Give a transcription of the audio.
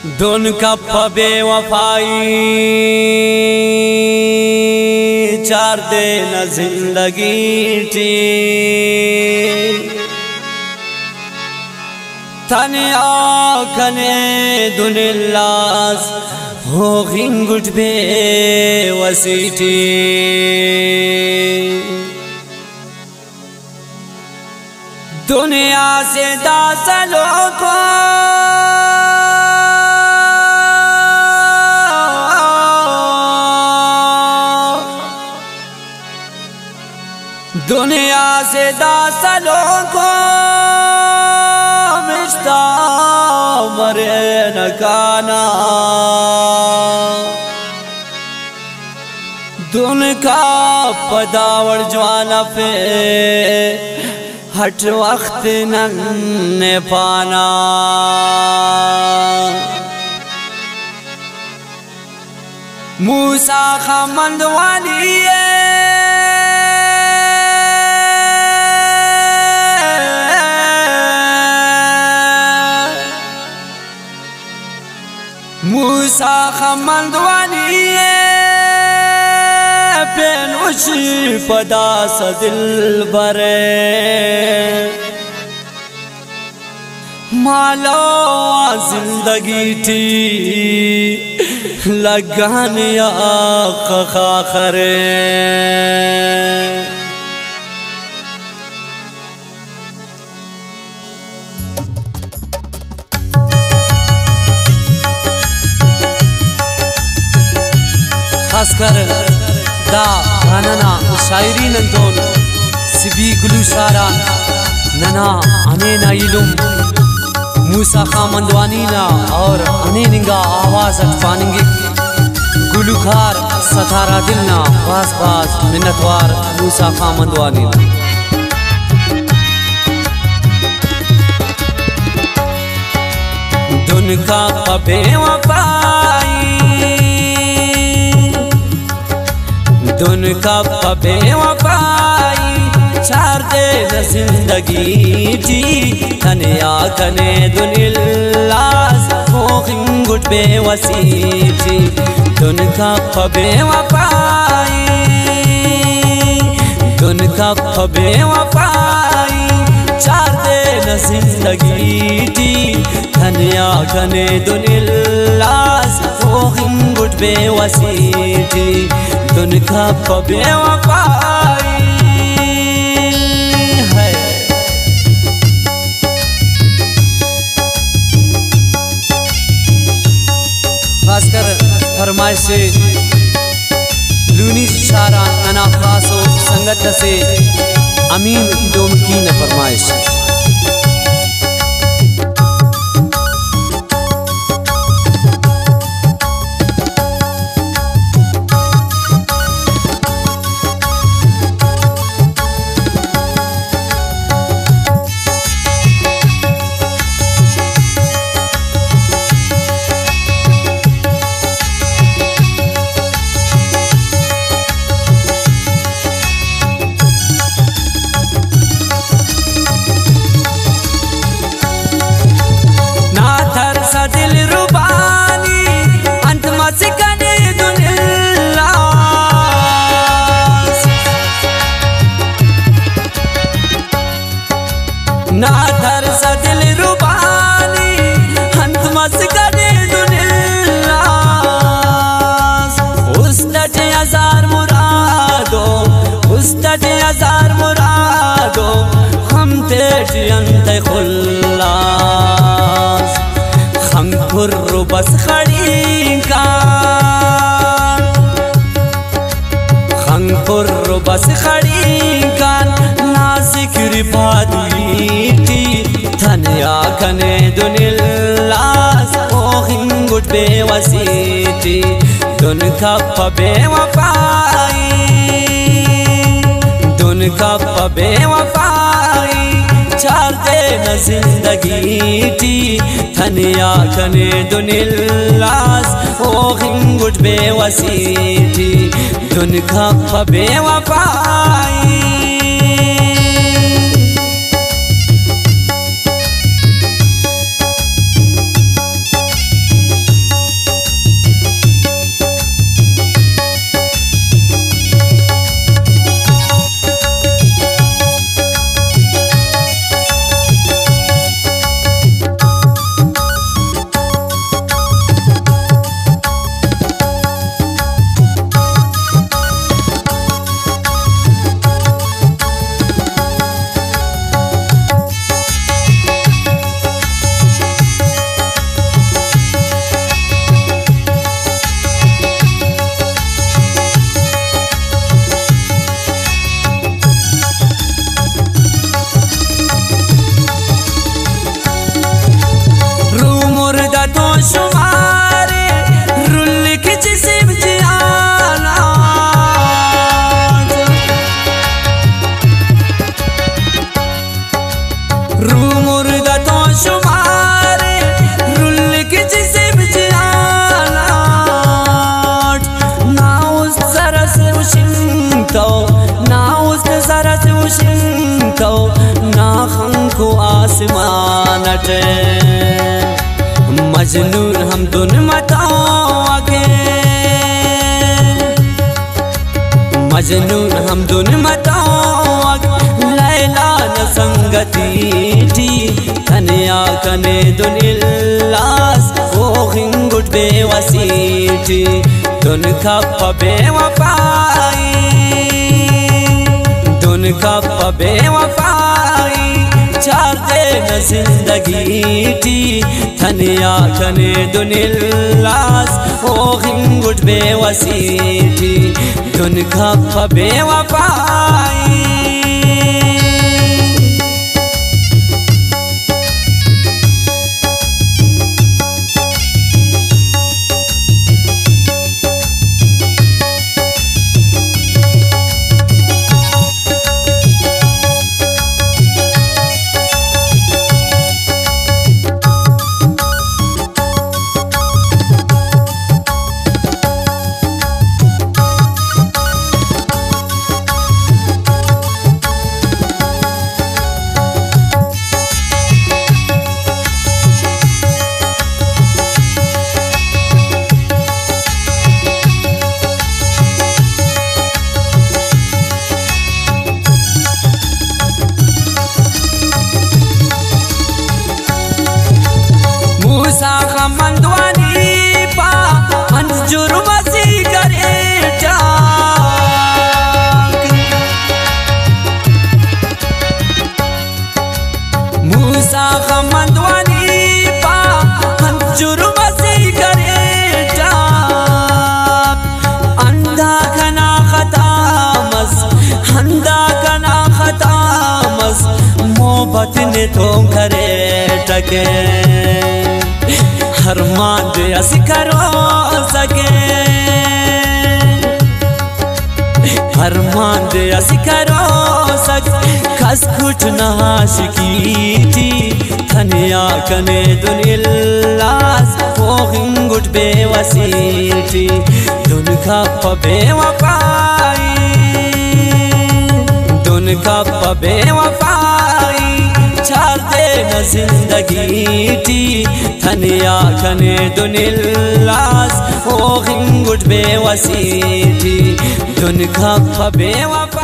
दुन कप बेवफाई चार दिन जिंदगी टी तनिया कने दुनिल्लास हो गिंगुट बे वसीटी दुनिया से दासलों को दुनिया से दासलों को मिश्ता मरे न काना दुन का पदावर ज्वाला पे हट वक्त न पाना मूसा खमंदवानी मूसा खमंदवानी पेनुशी पदा सदिल बरे मालो जिंदगी थी लगानिया खा खरे खासकर दा गाना शायरी नंदोन सिबी गुलूशारा नना अने ना इलुम मूसा खामंदवानी ना और अने निंगा आवाज अटफानिंगे गुलूखार सतारा दिल ना बास बास मिन्नतवार मूसा खामंदवानी ना दुन का पबे वफाई दुन का पबे वफाई चार दिन जिंदगी जी तनिया कने दुनिल्लास हो गिंगुट बे वसीटी दुन का पबे वफाई दुन का पबे वफाई चार दिन जिंदगी जी तनिया कने दुनिल्लास हो गिंगुट बे वसीटी दुन का पबे वफाई है। खासकर फरमाइश से लूनी शारा अना खासो संगत से अमीन डोम की न फरमाइश दिल रुबानी अंत मस्कने दुनिल्लास ना धर सा दिल रुबानी अंत मस्कने दुनिल्लास उस्तट हजार मुरादो उस्तट हजार मुरादो हम तेज अंत खुल्लास खुर्रो बस खड़ी कान खुर्रो बस खड़ी कान नाजिक्र बादी धनिया कने दुनिल्लास ओ हिंगुट बे वसीटी दुन का पबे वफाई दुन का पबे वफाई चार दिन जिंदगी टी धनिया कने दुनिल्लास ओ गिंगुट बे वसीटी दुन का पबे वफाई तो ना उस सरस उशिन तो ना खंको आसमान अटे मजनून हम दुन मताओ के मजनून हम दुन मताओ लैला न संगती थी कन्या कने दुनिल्लास ओ हिंगुट बेवसीटी दुन खप बेवफाई दुन खप बेवफाई चार दे न जिंदगी थी कन्या कने दुनिल्लास ओ हिंगुट बेवसीटी दुन खप बेवफाई मूसा मंदवानी पा मंजूर मसी करे मूसा मंदवानी पा मंजूर मसी करे अंधा कना खतामस अंधा कना खतामस मोहब्बत ने तो करे टके हरमान दे असी करो सके हरमान दे असी करो सके खस कुछ नाशिकी थी कन्या कने दुनिल्लास वो हिंगुट बेवसीटी दुन खप बेवफाई दुन खप बेवफाई चार दे न जिंदगी थी कन्या कने दुनिल्लास ओ हिंगुट बेवसीटी दुन खप बेवफाई।